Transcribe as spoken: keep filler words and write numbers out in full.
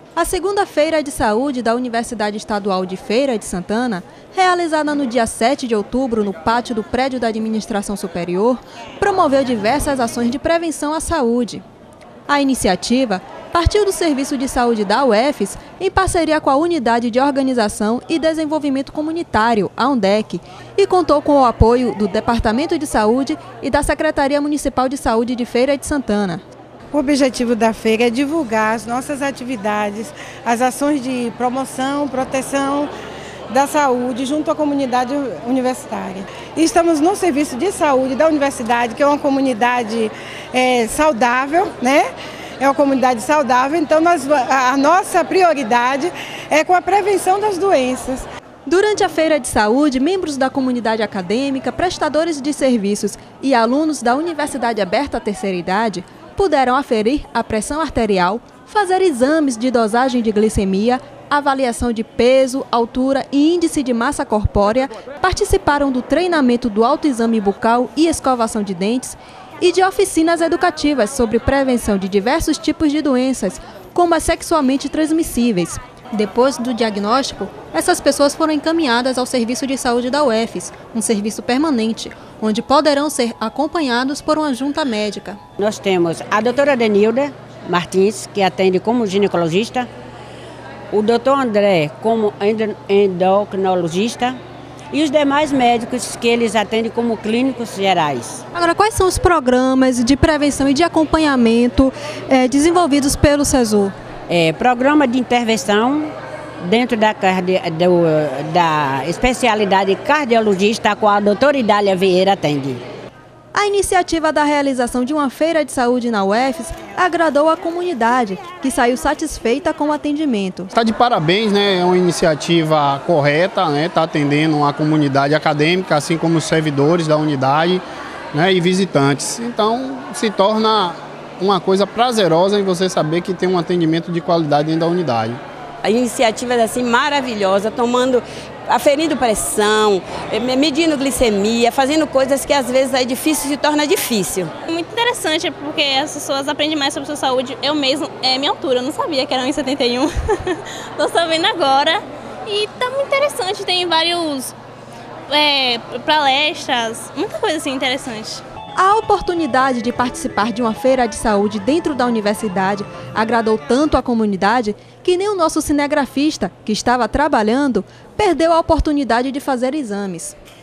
A segunda Feira de Saúde da Universidade Estadual de Feira de Santana, realizada no dia sete de outubro no pátio do prédio da Administração Superior, promoveu diversas ações de prevenção à saúde. A iniciativa partiu do Serviço de Saúde da U F S em parceria com a Unidade de Organização e Desenvolvimento Comunitário, a UNDEC, e contou com o apoio do Departamento de Saúde e da Secretaria Municipal de Saúde de Feira de Santana. O objetivo da feira é divulgar as nossas atividades, as ações de promoção, proteção da saúde junto à comunidade universitária. E estamos no serviço de saúde da universidade, que é uma comunidade é, saudável, né? É uma comunidade saudável, então nós, a nossa prioridade é com a prevenção das doenças. Durante a Feira de Saúde, membros da comunidade acadêmica, prestadores de serviços e alunos da Universidade Aberta à Terceira Idade puderam aferir a pressão arterial, fazer exames de dosagem de glicemia, avaliação de peso, altura e índice de massa corpórea, participaram do treinamento do autoexame bucal e escovação de dentes e de oficinas educativas sobre prevenção de diversos tipos de doenças, como as sexualmente transmissíveis. Depois do diagnóstico, essas pessoas foram encaminhadas ao Serviço de Saúde da U F S, um serviço permanente, onde poderão ser acompanhados por uma junta médica. Nós temos a doutora Denilda Martins, que atende como ginecologista, o doutor André como endocrinologista e os demais médicos que eles atendem como clínicos gerais. Agora, quais são os programas de prevenção e de acompanhamento é, desenvolvidos pelo SESU? É, programa de intervenção dentro da, do, da especialidade cardiologista, a qual a doutora Idália Vieira atende. A iniciativa da realização de uma feira de saúde na U F S agradou a comunidade, que saiu satisfeita com o atendimento. Está de parabéns, né? É uma iniciativa correta, né? Está atendendo a comunidade acadêmica, assim como os servidores da unidade, né? E visitantes. Então, se torna uma coisa prazerosa em você saber que tem um atendimento de qualidade dentro da unidade. A iniciativa é assim maravilhosa, tomando, aferindo pressão, medindo glicemia, fazendo coisas que às vezes é difícil, se torna difícil. Muito interessante, porque as pessoas aprendem mais sobre sua saúde. Eu mesmo, é minha altura, eu não sabia que era um e setenta e um, estou sabendo agora. E está muito interessante, tem vários é, palestras, muita coisa assim interessante. A oportunidade de participar de uma feira de saúde dentro da universidade agradou tanto a comunidade que nem o nosso cinegrafista, que estava trabalhando, perdeu a oportunidade de fazer exames.